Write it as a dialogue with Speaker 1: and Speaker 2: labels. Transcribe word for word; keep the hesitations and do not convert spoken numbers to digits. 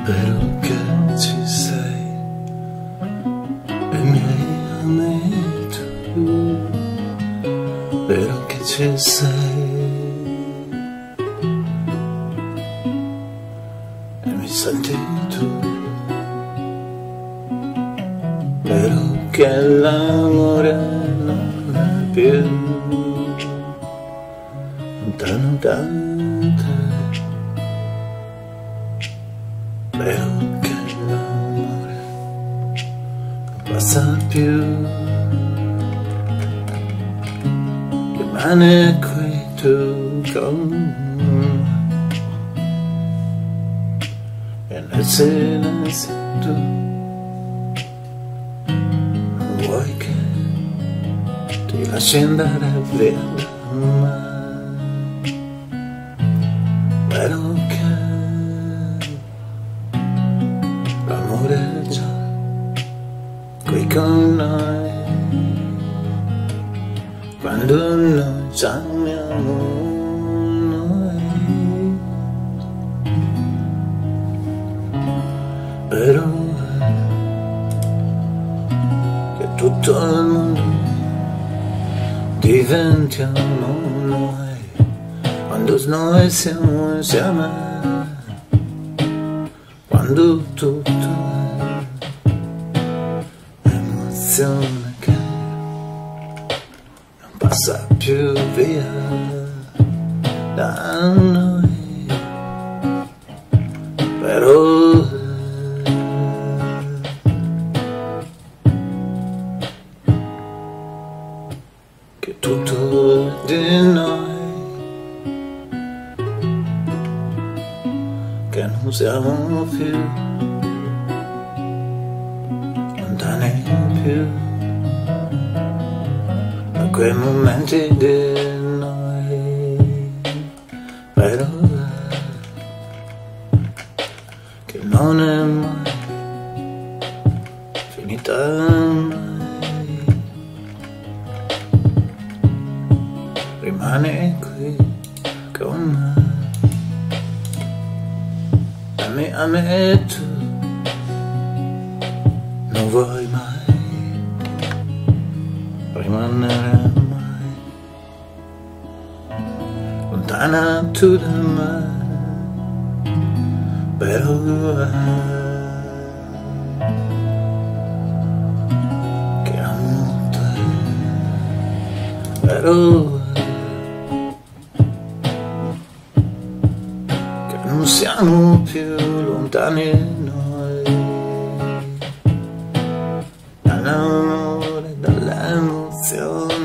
Speaker 1: Spero che ci sei e mi ami tu, spero che ci sei e mi senti tu, spero che l'amore non è più lontano da te. Spero che l'amore non passa più, rimane qui tu con me e nel silenzio tu non vuoi che ti lasci andare via da me. Spero che l'amore è già qui con noi, quando noi ci amiamo noi. Spero che tutto il mondo diventiamo noi, quando noi siamo insieme, quando tutto è emozione che non passa più via da noi. Però che tutto è di noi, che non siamo più lontani più da quei momenti di noi. Però che non è mai finita mai, rimane qui con me. Ami, ami tu, non vuoi mai rimanere mai lontana tu da me. Però che amo te, però non siamo più lontani noi dall'amore, dall'emozione.